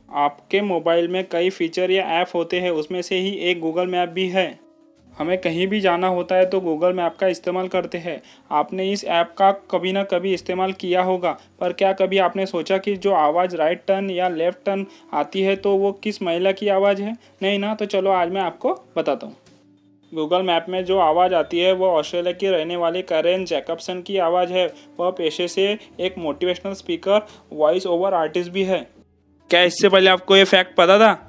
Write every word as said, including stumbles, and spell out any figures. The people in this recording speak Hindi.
आपके मोबाइल में कई फीचर या ऐप होते हैं, उसमें से ही एक गूगल मैप भी है। हमें कहीं भी जाना होता है तो गूगल मैप का इस्तेमाल करते हैं। आपने इस ऐप का कभी ना कभी इस्तेमाल किया होगा, पर क्या कभी आपने सोचा कि जो आवाज़ राइट टर्न या लेफ़्ट टर्न आती है तो वो किस महिला की आवाज़ है? नहीं ना? तो चलो आज मैं आपको बताता हूँ। गूगल मैप में जो आवाज़ आती है वो ऑस्ट्रेलिया की रहने वाली कैरेन जैकबसन की आवाज़ है। वह पेशे से एक motivational speaker, voice over artist भी है। क्या इससे पहले आपको ये फैक्ट पता था?